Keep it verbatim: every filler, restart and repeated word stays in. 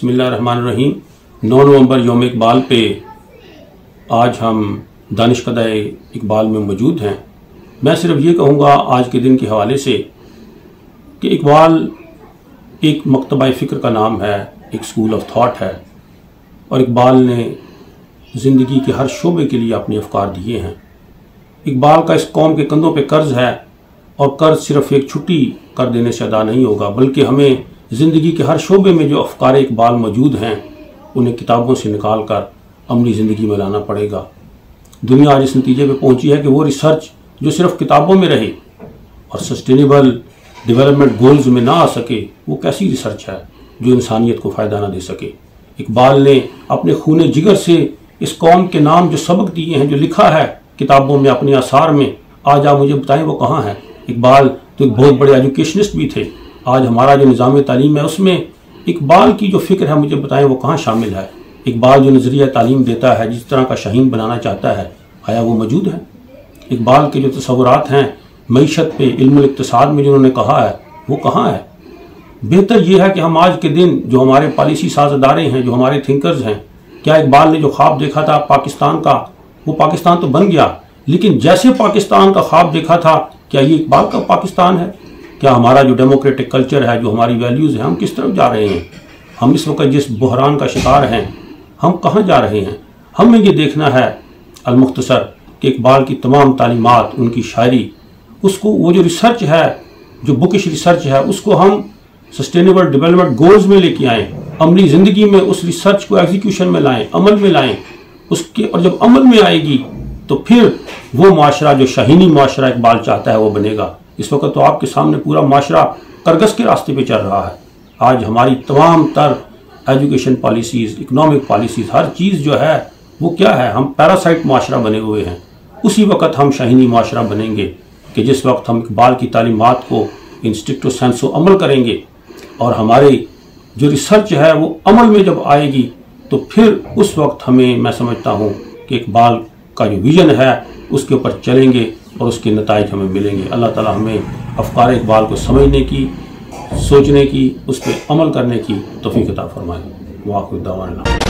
बिस्मिल्लाहिर्रहमानिर्रहीम। नौ नवंबर यौम इकबाल पे आज हम दानिशकदे इकबाल में मौजूद हैं। मैं सिर्फ ये कहूँगा आज के दिन के हवाले से कि इकबाल एक मकतबा फ़िक्र का नाम है, एक स्कूल ऑफ थॉट है, और इकबाल ने ज़िंदगी के हर शोबे के लिए अपने अफकार दिए हैं। इकबाल का इस कौम के कंधों पे कर्ज़ है, और कर्ज़ सिर्फ एक छुट्टी कर देने से अदा नहीं होगा, बल्कि हमें ज़िंदगी के हर शोबे में जो अफकार इकबाल मौजूद हैं उन्हें किताबों से निकाल कर अमली ज़िंदगी में लाना पड़ेगा। दुनिया आज इस नतीजे पे पहुंची है कि वो रिसर्च जो सिर्फ किताबों में रहे और सस्टेनेबल डेवलपमेंट गोल्स में ना आ सके, वो कैसी रिसर्च है जो इंसानियत को फ़ायदा ना दे सके। इकबाल ने अपने खूने जिगर से इस कौम के नाम जो सबक दिए हैं, जो लिखा है किताबों में, अपने आसार में, आज आप मुझे बताएं वो कहाँ है। इकबाल तो एक बहुत बड़े एजुकेशनिस्ट भी थे। आज हमारा जो निज़ाम तालीम है उसमें इकबाल की जो फ़िक्र है, मुझे बताएं वो कहाँ शामिल है। इकबाल जो नज़रिया तालीम देता है, जिस तरह का शाहीन बनाना चाहता है, आया वो मौजूद है। इकबाल के जो तसव्वुरात हैं मईशत पे, इल्मुल इक्तिसाद में जो उन्होंने कहा है, वो कहाँ है। बेहतर ये है कि हम आज के दिन जो हमारे पॉलिसी साज अदारे हैं, जो हमारे थिंकर्स हैं, क्या इकबाल ने जो ख्वाब देखा था पाकिस्तान का, वो पाकिस्तान तो बन गया, लेकिन जैसे पाकिस्तान का ख्वाब देखा था, क्या ये इकबाल का पाकिस्तान है? क्या हमारा जो डेमोक्रेटिक कल्चर है, जो हमारी वैल्यूज़ हैं, हम किस तरफ जा रहे हैं? हम इस वक्त जिस बहरान का शिकार हैं, हम कहाँ जा रहे हैं? हमें ये देखना है अल-मुख्तसर कि इकबाल की तमाम तालीमात, उनकी शायरी, उसको वो जो रिसर्च है, जो बुकिश रिसर्च है, उसको हम सस्टेनेबल डेवलपमेंट गोल्स में लेके आएँ, अमली ज़िंदगी में उस रिसर्च को एग्जीक्यूशन में लाएँ, अमल में लाएँ उसके। और जब अमल में आएगी तो फिर वो माशरा जो शाहीनी माशरा इकबाल चाहता है वो बनेगा। इस वक्त तो आपके सामने पूरा माशरा करगस के रास्ते पे चल रहा है। आज हमारी तमाम तर एजुकेशन पॉलिसीज़, इकनॉमिक पॉलिसीज़, हर चीज़ जो है वो क्या है, हम पैरासाइट माशरा बने हुए हैं। उसी वक्त हम शाहीनी माशरा बनेंगे कि जिस वक्त हम इकबाल की तालीमात को इंस्टिक्टो सेंसो अमल करेंगे, और हमारे जो रिसर्च है वो अमल में जब आएगी, तो फिर उस वक्त हमें, मैं समझता हूँ कि इकबाल का जो विज़न है उसके ऊपर चलेंगे और उसके नताइज हमें मिलेंगे। अल्लाह ताला हमें अफ़कार इकबाल को समझने की, सोचने की, उस पर अमल करने की तौफ़ीक़ अता फ़रमाए। वाक़िअ दावाना।